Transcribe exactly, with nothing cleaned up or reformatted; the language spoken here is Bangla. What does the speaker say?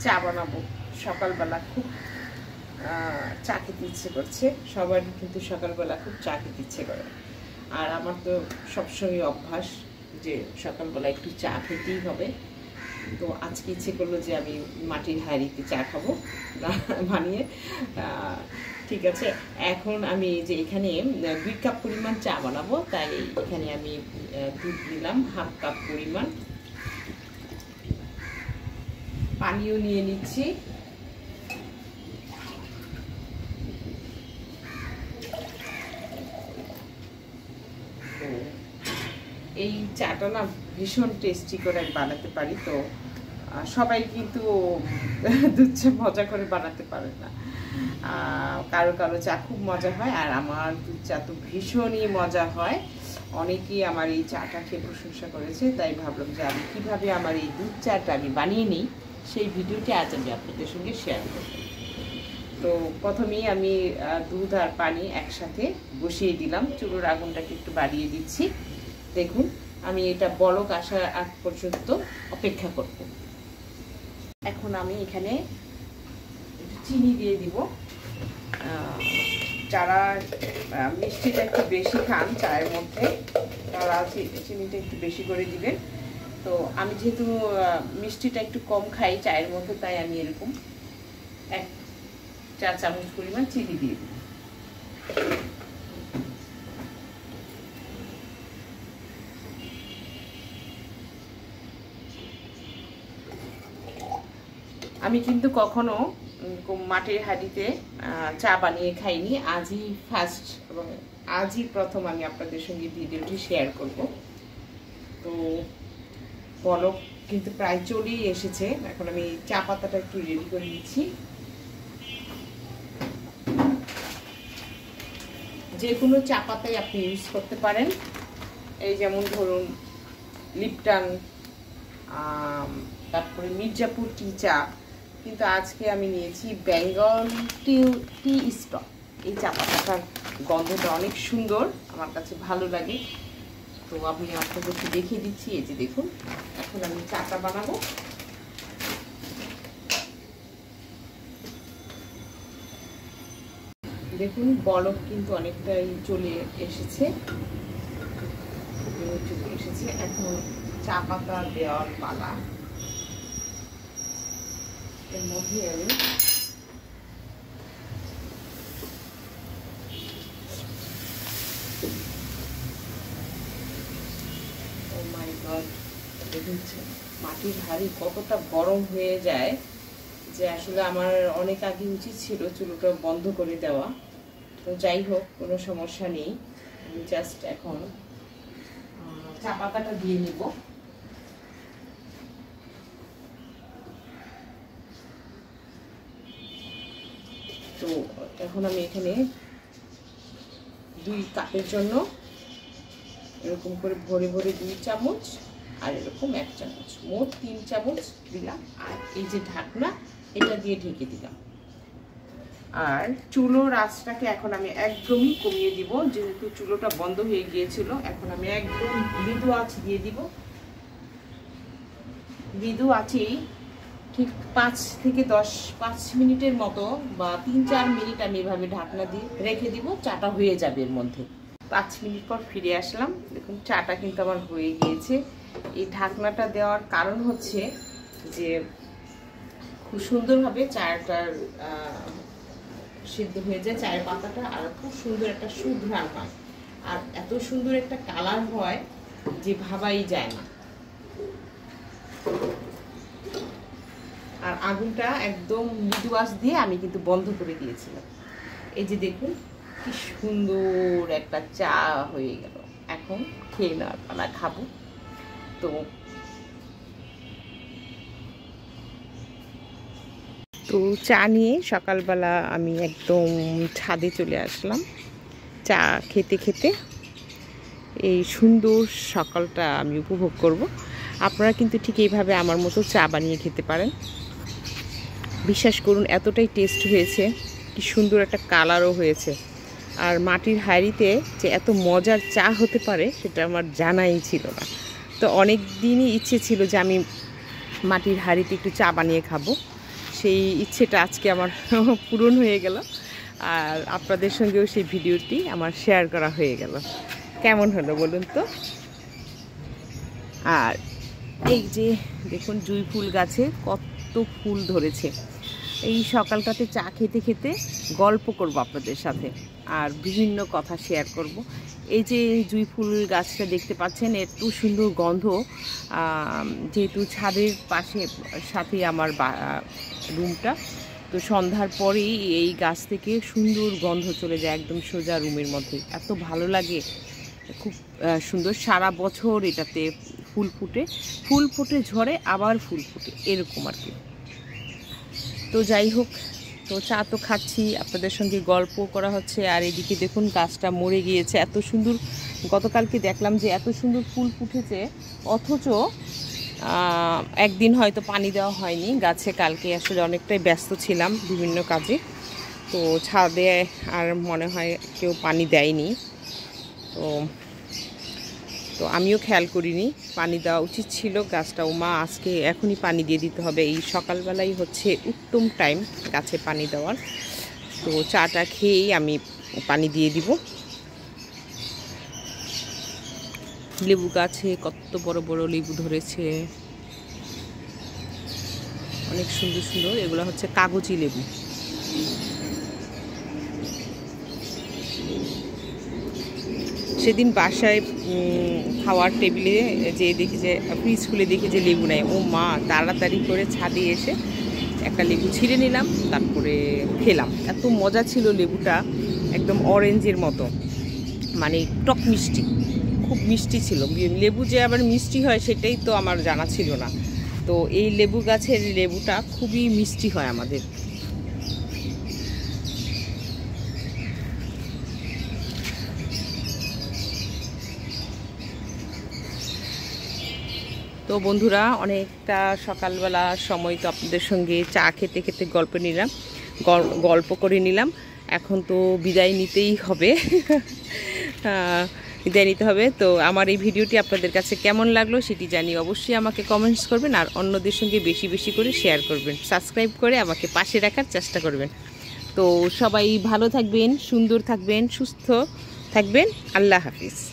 চা বানাবো সকালবেলা। খুব চা খেতে ইচ্ছে করছে, সবারই কিন্তু সকালবেলা খুব চা খেতে ইচ্ছে করে। আর আমার তো সবসময় অভ্যাস যে সকালবেলা একটু চা খেতেই হবে। তো আজকে ইচ্ছে করলো যে আমি মাটির হাঁড়িতে চা খাবো বানিয়ে। ঠিক আছে, এখন আমি যে এখানে দুই কাপ পরিমাণ চা বানাবো, তাই এখানে আমি দুধ দিলাম হাফ কাপ পরিমাণ, পানিও নিয়ে নিচ্ছি। এই চাটা না ভীষণ টেস্টি করে আমি বানাতে পারি। তো সবাই কিন্তু দুধ চা মজা করে বানাতে পারে না, কারো কারো চা খুব মজা হয়, আর আমার দুধ চা তো ভীষণই মজা হয়। অনেকেই আমার এই চাটা খেয়ে প্রশংসা করেছে, তাই ভাবলাম যে আমি কীভাবে আমার এই দুধ চাটা আমি বানিয়ে নিই সেই ভিডিওটি আজ আমি আপনাদের সঙ্গে শেয়ার করব। তো প্রথমেই আমি দুধ আর পানি একসাথে বসিয়ে দিলাম, চুলোর আগুনটাকে একটু বাড়িয়ে দিচ্ছি। দেখুন আমি এটা বলক আসার আগ পর্যন্ত অপেক্ষা করব। এখন আমি এখানে চিনি দিয়ে দিব। যারা মিষ্টিটা একটু বেশি খান চায়ের মধ্যে, তারা চিনিটা একটু বেশি করে দিবেন। তো আমি যেহেতু মিষ্টিটা একটু কম খাই চায়ের মধ্যে, তাই আমি এরকম এক চা চামচ পরিমাণ চিনি দিয়ে দিই। আমি কিন্তু কখনো মাটির হাঁড়িতে চা বানিয়ে খাইনি, আজই ফার্স্ট এবং আজই প্রথম আমি আপনাদের সঙ্গে ভিডিওটি শেয়ার করব। তো বলক কিন্তু প্রায় চলেই এসেছে। এখন আমি চা পাতাটা একটু রেডি করে নিচ্ছি। যে কোনো চা পাতাই আপনি ইউজ করতে পারেন, এই যেমন ধরুন লিপটন, তারপরে মির্জাপুর টি চা, কিন্তু আজকে আমি নিয়েছি বেঙ্গল টি টি স্টক। এই চা পাতাটার গন্ধটা অনেক সুন্দর, আমার কাছে ভালো লাগে। তো আমি আপনাদেরকে দেখিয়ে দিচ্ছি। এই যে দেখুন, এখন আমি চাটা বানাবো। দেখুন বলক কিন্তু অনেকটাই চলে এসেছে চলে এসেছে এখন চা পাতা দেওয়ার পালা। এর মধ্যে আমি ও মাই গড, দেখুন মাটির হাঁড়ি কতটা গরম হয়ে যায় যে আসলে আমার অনেক আগে উচিত ছিল চুলোটা বন্ধ করে দেওয়া। তো যাই হোক, কোনো সমস্যা নেই। আমি জাস্ট এখন চা পাতাটা দিয়ে নিব। তো এখন আমি এখানে দুই কাপের জন্য এরকম করে ভরে ভরে দুই চামচ আর এরকম এক চামচ, মোট তিন চামচ দিলাম। আর এই যে ঢাকনা, এটা দিয়ে ঢেকে দিলাম। আর চুলোর আঁচটাকে এখন আমি একদমই কমিয়ে দিব, যেহেতু চুলোটা বন্ধ হয়ে গিয়েছিল। এখন আমি একদম মৃদু আঁচ দিয়ে দিব। মৃদু আঁচেই ঠিক পাঁচ থেকে দশ পাঁচ মিনিটের মতো বা তিন চার মিনিট আমি এভাবে ঢাকনা দিয়ে রেখে দিব। চাটা হয়ে যাবে এর মধ্যে। পাঁচ মিনিট পর ফিরে আসলাম। দেখুন চাটা কিন্তু আমার হয়ে গিয়েছে। এই ঢাকনাটা দেওয়ার কারণ হচ্ছে যে খুব সুন্দরভাবে চাটার সিদ্ধ হয়ে যায় চায়ের পাতাটা, আর খুব সুন্দর একটা সুঘ্রাণ হয়, আর এত সুন্দর একটা কালার হয় যে ভাবাই যায় না। আর আগুনটা একদম মৃদু আঁচ দিয়ে আমি কিন্তু বন্ধ করে দিয়েছিলাম। এই যে দেখুন কি সুন্দর একটা চা হয়ে গেল। এখন খেয়ে নেওয়ার পালা, খাবো। তো তো চা নিয়ে সকালবেলা আমি একদম ছাদে চলে আসলাম চা খেতে খেতে। এই সুন্দর সকালটা আমি উপভোগ করব। আপনারা কিন্তু ঠিক এইভাবে আমার মতো চা বানিয়ে খেতে পারেন। বিশ্বাস করুন এতটাই টেস্ট হয়েছে, কি সুন্দর একটা কালারও হয়েছে। আর মাটির হাঁড়িতে যে এত মজার চা হতে পারে সেটা আমার জানাই ছিল না। তো অনেক দিনই ইচ্ছে ছিল যে আমি মাটির হাঁড়িতে একটু চা বানিয়ে খাবো, সেই ইচ্ছেটা আজকে আমার পূরণ হয়ে গেল, আর আপনাদের সঙ্গেও সেই ভিডিওটি আমার শেয়ার করা হয়ে গেল। কেমন হলো বলুন তো? আর এই যে দেখুন জুঁই ফুল গাছে কত ফুল ধরেছে। এই সকালটাতে চা খেতে খেতে গল্প করব আপনাদের সাথে, আর বিভিন্ন কথা শেয়ার করব। এই যে জুঁই ফুল গাছটা দেখতে পাচ্ছেন, এত সুন্দর গন্ধ, যেহেতু ছাদের পাশে সাথে আমার রুমটা, তো সন্ধ্যার পরেই এই গাছ থেকে সুন্দর গন্ধ চলে যায় একদম সোজা রুমের মধ্যে। এত ভালো লাগে, খুব সুন্দর। সারা বছর এটাতে ফুল ফুটে, ফুল ফুটে ঝরে আবার ফুল ফুটে, এরকম আর কি। তো যাই হোক, তো চা তো খাচ্ছি, আপনাদের সঙ্গে গল্প করা হচ্ছে। আর এদিকে দেখুন গাছটা মরে গিয়েছে। এত সুন্দর, গতকালকে দেখলাম যে এত সুন্দর ফুল ফুটেছে, অথচ একদিন হয়তো পানি দেওয়া হয়নি গাছে। কালকে আসলে অনেকটাই ব্যস্ত ছিলাম বিভিন্ন কাজে, তো ছাদে আর মনে হয় কেউ পানি দেয়নি। তো তো আমিও খেয়াল করিনি, পানি দেওয়া উচিত ছিল গাছটা। ও মা আজকে এখনই পানি দিয়ে দিতে হবে, এই সকালবেলাই হচ্ছে উত্তম টাইম গাছে পানি দেওয়ার। তো চাটা খেয়েই আমি পানি দিয়ে দিব। লেবু গাছে কত বড় বড় লেবু ধরেছে, অনেক সুন্দর সুন্দর। এগুলো হচ্ছে কাগজি লেবু। সেদিন বাসায় খাওয়ার টেবিলে যে দেখি যে ফ্রিজ খুলে দেখি যে লেবু নেই, ও মা তাড়াতাড়ি করে ছাদে এসে একটা লেবু ছিঁড়ে নিলাম, তারপরে খেলাম। এত মজা ছিল লেবুটা, একদম অরেঞ্জের মতো, মানে টক মিষ্টি, খুব মিষ্টি ছিল। লেবু যে আবার মিষ্টি হয় সেটাই তো আমার জানা ছিল না। তো এই লেবু গাছের লেবুটা খুবই মিষ্টি হয় আমাদের। তো বন্ধুরা, অনেকটা সকালবেলা সময় তো আপনাদের সঙ্গে চা খেতে খেতে গল্প নিলাম, গল্প করে নিলাম। এখন তো বিদায় নিতেই হবে, বিদায় নিতে হবে। তো আমার এই ভিডিওটি আপনাদের কাছে কেমন লাগলো সেটি জানিয়ে অবশ্যই আমাকে কমেন্টস করবেন, আর অন্যদের সঙ্গে বেশি বেশি করে শেয়ার করবেন, সাবস্ক্রাইব করে আমাকে পাশে রাখার চেষ্টা করবেন। তো সবাই ভালো থাকবেন, সুন্দর থাকবেন, সুস্থ থাকবেন। আল্লাহ হাফিজ।